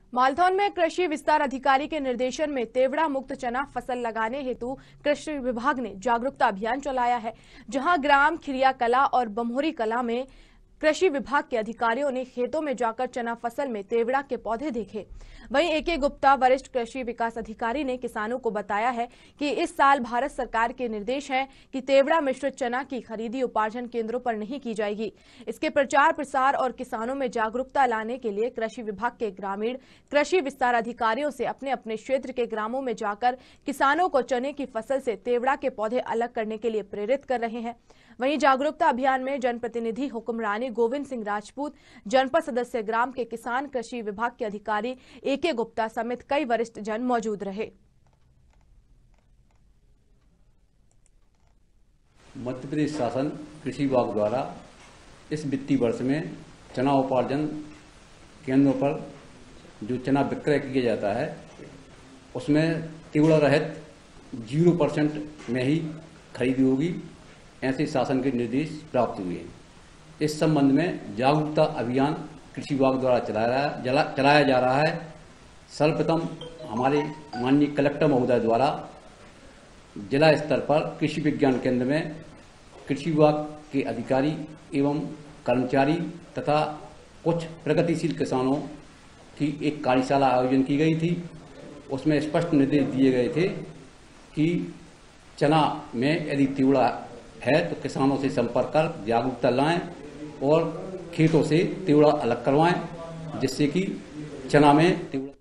मालथौन में कृषि विस्तार अधिकारी के निर्देशन में तेवड़ा मुक्त चना फसल लगाने हेतु कृषि विभाग ने जागरूकता अभियान चलाया है, जहां ग्राम खिरिया कला और बमोरी कला में कृषि विभाग के अधिकारियों ने खेतों में जाकर चना फसल में तेवड़ा के पौधे देखे। वहीं ए.के. गुप्ता वरिष्ठ कृषि विकास अधिकारी ने किसानों को बताया है कि इस साल भारत सरकार के निर्देश हैं कि तेवड़ा मिश्रित चना की खरीदी उपार्जन केंद्रों पर नहीं की जाएगी। इसके प्रचार प्रसार और किसानों में जागरूकता लाने के लिए कृषि विभाग के ग्रामीण कृषि विस्तार अधिकारियों से अपने अपने क्षेत्र के ग्रामों में जाकर किसानों को चने की फसल से तेवड़ा के पौधे अलग करने के लिए प्रेरित कर रहे हैं। वहीं जागरूकता अभियान में जनप्रतिनिधि हुक्मरानी गोविंद सिंह राजपूत, जनपद सदस्य ग्राम के किसान, कृषि विभाग के अधिकारी ए.के. गुप्ता समेत कई वरिष्ठ जन मौजूद रहे। मध्य प्रदेश शासन कृषि विभाग द्वारा इस वित्तीय वर्ष में चना उपार्जन केंद्रों पर जो चना विक्रय किया जाता है उसमें तेवड़ा रहित 0% में ही खरीदी होगी, ऐसे शासन के निर्देश प्राप्त हुए हैं। इस संबंध में जागरूकता अभियान कृषि विभाग द्वारा चलाया जा रहा है। सर्वप्रथम हमारे माननीय कलेक्टर महोदय द्वारा जिला स्तर पर कृषि विज्ञान केंद्र में कृषि विभाग के अधिकारी एवं कर्मचारी तथा कुछ प्रगतिशील किसानों की एक कार्यशाला आयोजन की गई थी। उसमें स्पष्ट निर्देश दिए गए थे कि चना में यदि तेवड़ा है तो किसानों से संपर्क कर जागरूकता लाएं और खेतों से तेवड़ा अलग करवाएं, जिससे कि चना में तेवड़ा